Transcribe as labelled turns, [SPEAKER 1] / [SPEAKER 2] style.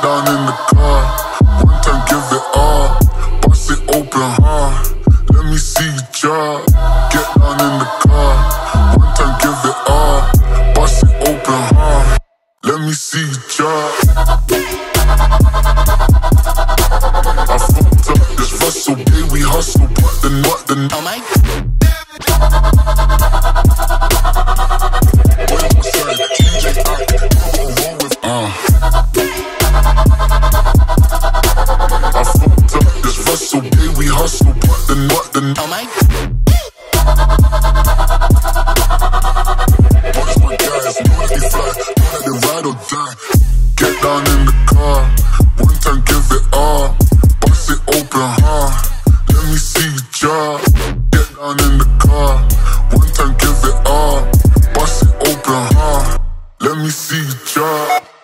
[SPEAKER 1] down in the car, one time give it all, bust it open hard, let me see you drop. Get down in the car, one time give it all, bust it open hard, let me see you drop. I fucked up this Russell, yeah, we hustle, but the oh my. I fucked up this Russell, yeah, we hustle, but the oh my. What is my gas? Know that we fly, know that they ride or die. Get down in the car, one time give it all, bust it open hard, let me see you drop. Get down in the car, one time give it all, bust it open hard, let me see you drop.